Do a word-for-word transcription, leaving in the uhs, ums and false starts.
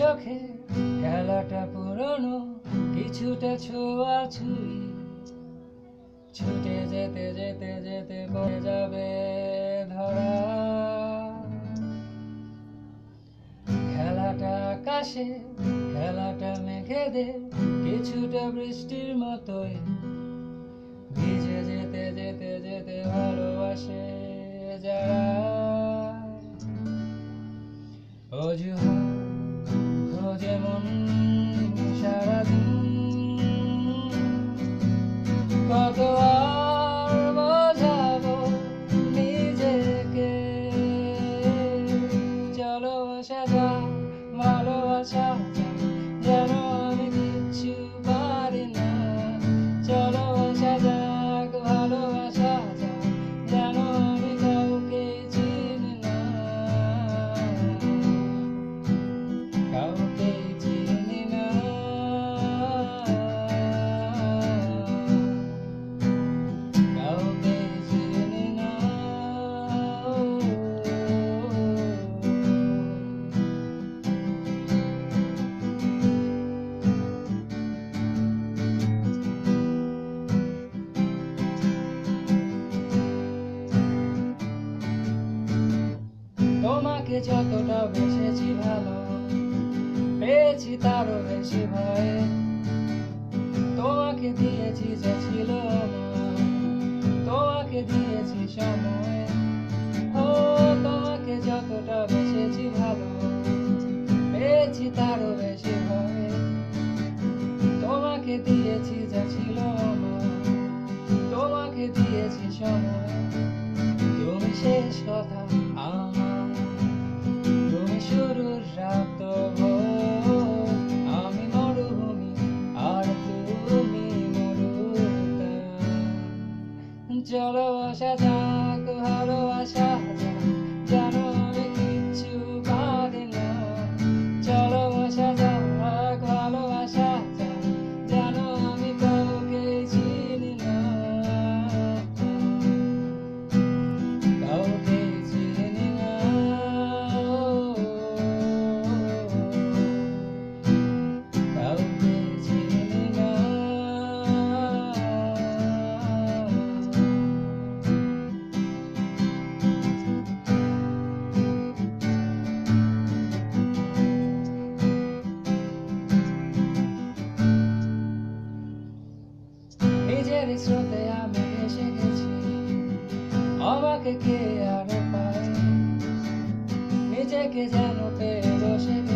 চোখে খেলাটা পুরনো, কিছুটা ছোঁয়াছুঁই, ছুটে যেতে যেতে যেতে পড়ে যাবে ধরা। খেলাটা আকাশে, খেলাটা মেঘেদের, কিছুটা বৃষ্টির মতোই, ভিজে যেতে যেতে যেতে ভালোবাসে যারা। অজুহাত খোঁজে মন সারাদিন, কত আর বোঝাবো নিজেকে। চলো আসা যাক, ভালোবাসা যাক, যেন আমি কিচ্ছু পারি না। চলো আসা যাক, ভালোবাসা যাক, যেন আমি কাউকে চিনি না, কাউকে চিনি না, কাউকে চিনি না। তোমাকে যতটা বেসেছি ভালো, পেয়েছি তারও বেশি ভয়ে। তোমাকে দিয়েছি যে ছিল আমার, তোমাকে দিয়েছি সময়। ও তোমাকে যতটা বেসেছি ভালো, পেয়েছি তারও বেশি ভয়ে। তোমাকে দিয়েছি যে ছিল আমার, তোমাকে দিয়েছি সময়। তুমি শেষ কথা আমার, তুমি শুরুর রাত ভোর, আমি মরুভূমি আর তুমি মরুদ্যান। চলো আসা যাক, ভালোবাসা যাক, যেন আমি কিচ্ছু পারি না। চলো আসা যাক, ভালোবাসা যাক, যেন আমি কাউকে চিনি না, কাউকে চিনি না, কাউকে চিনি না। নিজের স্রোতে আমি এসে গেছি, আমাকে কে আরো পায়, নিজেকে যেন পেয়ে বসে